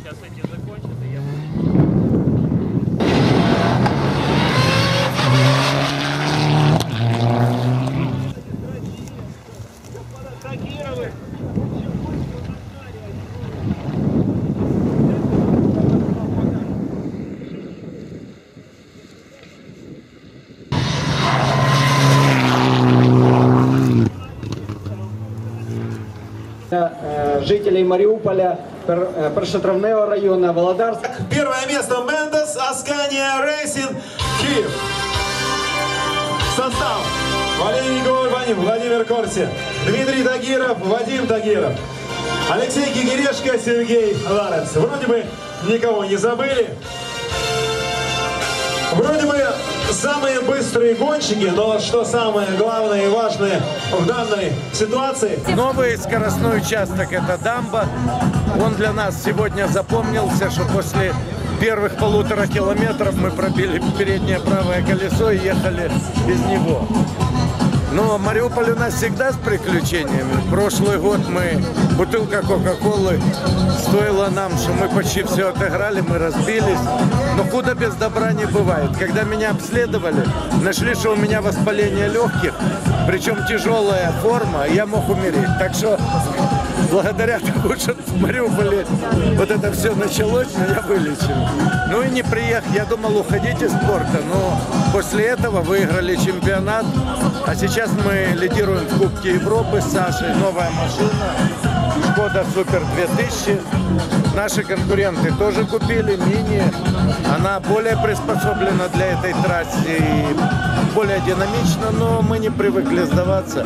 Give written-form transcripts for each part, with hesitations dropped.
сейчас эти закончат, и я буду... Жителей Мариуполя, Першотравневого района, Володарска. Первое место Мендес, Аскания Рейсинг, Киев. Состав: Валерий Горбанев, Владимир Корси, Дмитрий Тагиров, Вадим Тагиров, Алексей Кигерешко, Сергей Ларенс. Вроде бы никого не забыли. Вроде бы самые быстрые гонщики, но что самое главное и важное в данной ситуации? Новый скоростной участок — это дамба. Он для нас сегодня запомнился, что после первых 1,5 километров мы пробили переднее правое колесо и ехали без него. Но Мариуполь у нас всегда с приключениями. Прошлый год бутылка Кока-Колы стоила нам, что мы почти все отыграли, мы разбились. Но худо без добра не бывает. Когда меня обследовали, нашли, что у меня воспаление легких, причем тяжелая форма, и я мог умереть. Так что благодаря тому, что в Мариуполе вот это все началось, меня вылечили. Ну и не приехал. Я думал уходить из спорта, но после этого выиграли чемпионат. А сейчас мы лидируем в Кубке Европы с Сашей. Новая машина, Шкода Супер 2000. Наши конкуренты тоже купили Мини. Она более приспособлена для этой трассы и более динамична, но мы не привыкли сдаваться.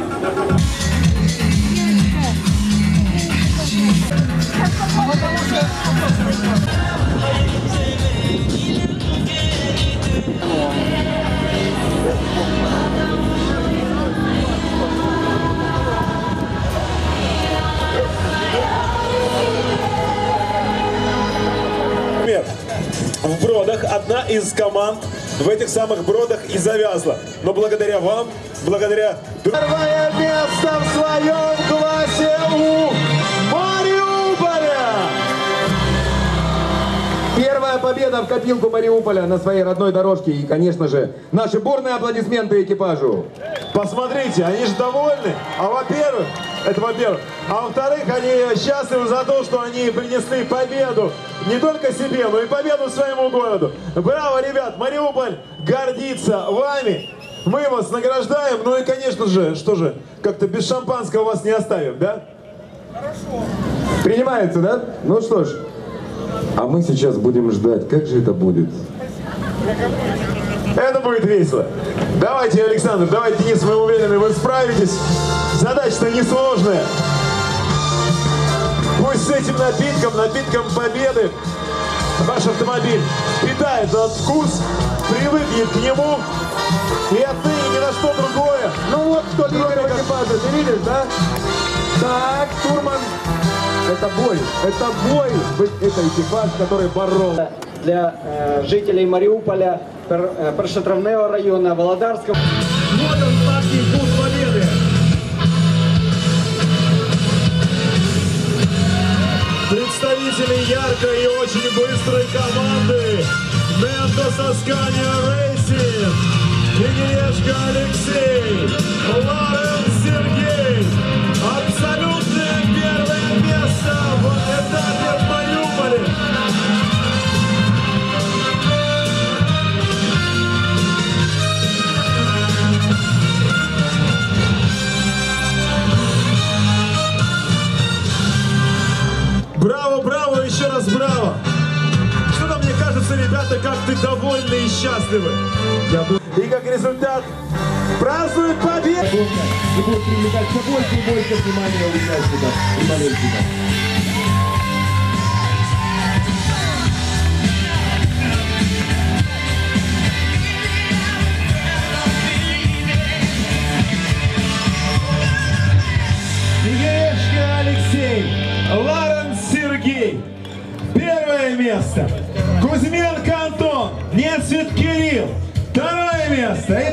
В Бродах одна из команд в этих самых Бродах и завязла. Но благодаря вам, благодаря... Первое место в своем классе у Мариуполя! Первая победа в копилку Мариуполя на своей родной дорожке. И, конечно же, наши бурные аплодисменты экипажу. Посмотрите, они же довольны. А во-первых, это во-первых. А во-вторых, они счастливы за то, что они принесли победу не только себе, но и победу своему городу. Браво, ребят! Мариуполь гордится вами. Мы вас награждаем. Ну и, конечно же, что же, как-то без шампанского вас не оставим, да? Хорошо. Принимается, да? Ну что ж. А мы сейчас будем ждать, как же это будет. Это будет весело. Давайте, Александр, давайте, Денис, мы уверены, вы справитесь. Задача-то несложная. Пусть с этим напитком победы, ваш автомобиль питает этот вкус, привыкнет к нему и отныне ни на что другое. Ну вот, кто лидер экипажа, ты видишь, да? Так, штурман. Это бой, это экипаж, который боролся. Для жителей Мариуполя, Першотравневого района, Володарска. Вот он, сладкий вкус победы. Представители яркой и очень быстрой команды Мендес Аскания Рейсинг, Кигерешко Алексей, Ларенс Сергей. Абсолютное первое место в этапе в Мариуполе. Браво, браво, еще раз браво! Что-то, мне кажется, ребята как-то довольны и счастливы. И как результат празднуют победу! И будет привлекать все больше и больше внимания участников и болельщиков. Кигерешко Алексей, Ларенс Сергей. Первое место. Кузьменко Антон, Нецвет Кирилл. Второе место.